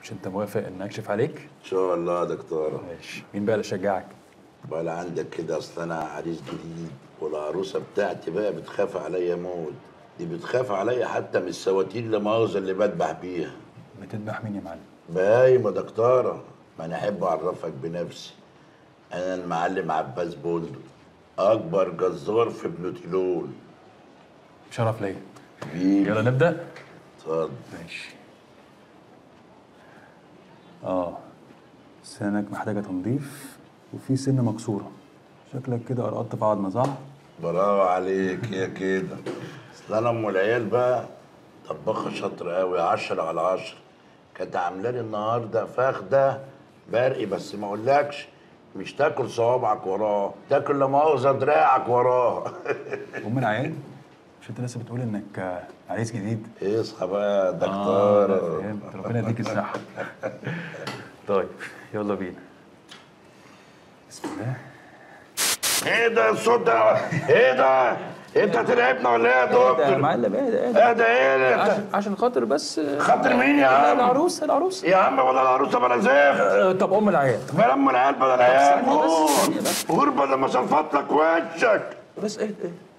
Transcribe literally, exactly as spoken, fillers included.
مش انت موافق ان اكشف عليك؟ ان شاء الله يا دكتوره. ماشي، مين بقى اللي شجعك؟ ولا عندك كده، اصل انا عريس جديد والعروسه بتاعتي بقى بتخاف عليا موت. دي بتخاف عليا حتى من السواتين لا مؤاخذه اللي بذبح بيها. بتذبح مين يا معلم؟ باين يا دكتوره، ما انا احب اعرفك بنفسي. انا المعلم عباس بندق، اكبر جزار في بلوتيلون. شرف ليا. حبيبي يلا نبدا. اتفضل. ماشي. اه سنك محتاجه تنظيف وفي سن مكسوره. شكلك كده قرقطت في عظمه، صح؟ برافو عليك يا كده. اصل انا ام العيال بقى طباخه شاطره قوي، عشرة على عشرة. كانت عامله لي النهارده فخده برقي، بس ما اقولكش مش تاكل صوابعك وراه، تاكل لا مؤاخذه دراعك وراه. ام العيال؟ مش انت لسه بتقول انك آه، عريس جديد؟ اصحى بقى يا اه دكتوره. لا فهمت، ربنا يديك الصحه. طيب يلا بينا. بسم الله. ايه ده الصوت ده؟ ايه ده؟ انت ترعبنا ولا ايه يا دكتور؟ يا معلم ايه ده؟ ايه ده ايه ده؟ عشان عشان خاطر بس. خاطر مين يا عم؟ العروس العروس يا عم ولا العروسه بلا زفت. طب ام العيال. بلا ام العيال بلا العيال. ثانية بس، ثانية بس. غربة لما شلفط لك وشك. بس ايه ايه